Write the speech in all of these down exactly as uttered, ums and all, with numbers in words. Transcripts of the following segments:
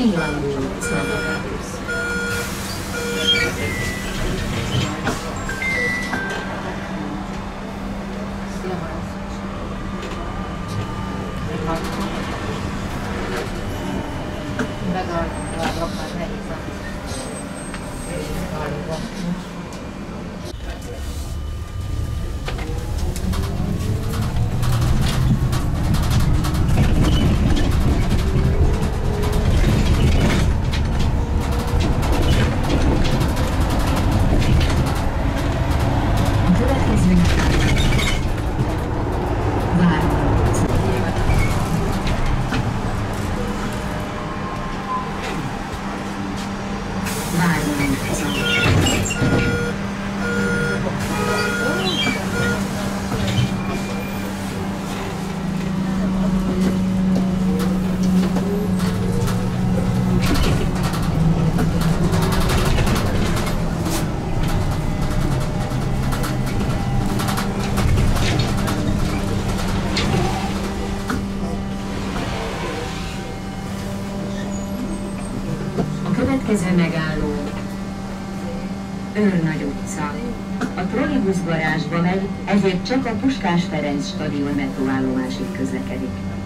Pillangó utca. Megalapnak már nehéz a Következő megálló Őrnagy utca. A trollibusz garázsba megy, ezért csak a Puskás Ferenc stadion metróállomásig közlekedik.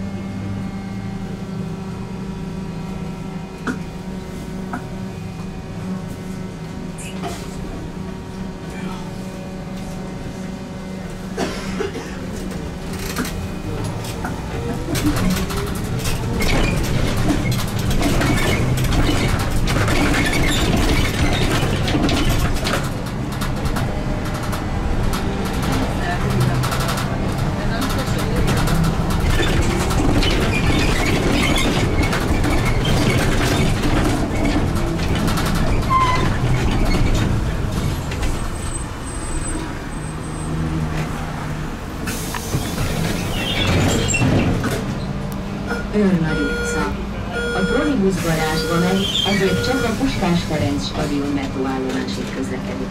Őrnagy utca. A trollibusz garázsba megy, ezért csak a Puskás Ferenc stadion metróállomásig közlekedik.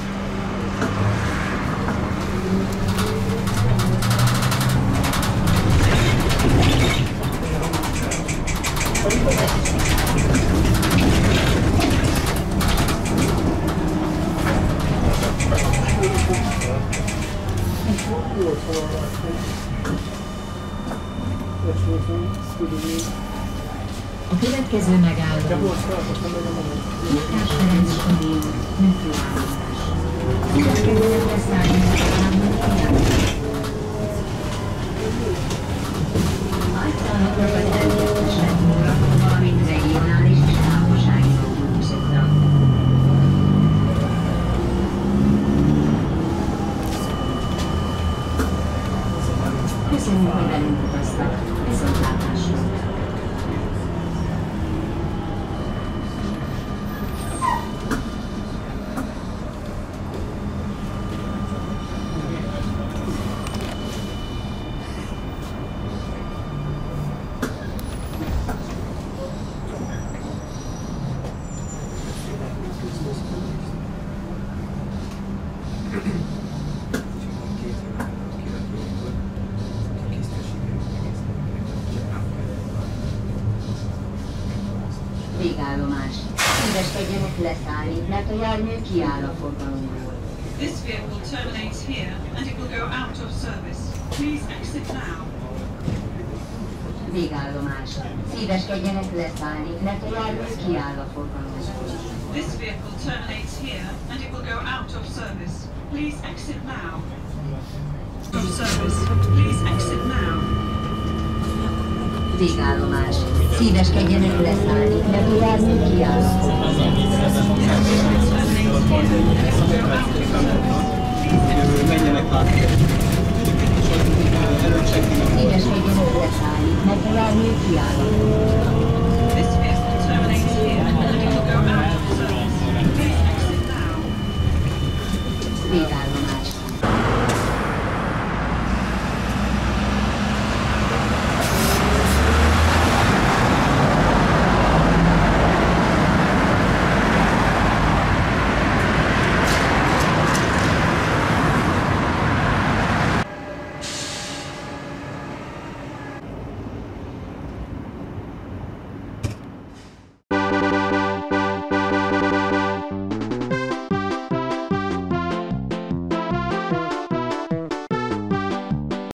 A következő megálló Puskás Ferenc stadion metróállomás. Szíveskedőnek leszállni a számon kiállítás. Állítanak a vezetőségúra, valamint regionális és távolsági autóbuszokra. Köszönjük, hogy velünk utaztak. Viszontlátásra! Végállomás. Szíveskedjenek leszállni, mert a jármű kiáll a forgalomból. This vehicle terminates here and it will go out of service. Please exit now. Végállomás. Szíveskedjenek leszállni, mert a jármű kiáll a forgalomból. This vehicle terminates here and it will go out of service. Please exit now. Of service. Please exit now. Végállomás. Szíveskedjenek leszállni, mert a jármű kiáll a forgalomból. Menjenek át. Előcsek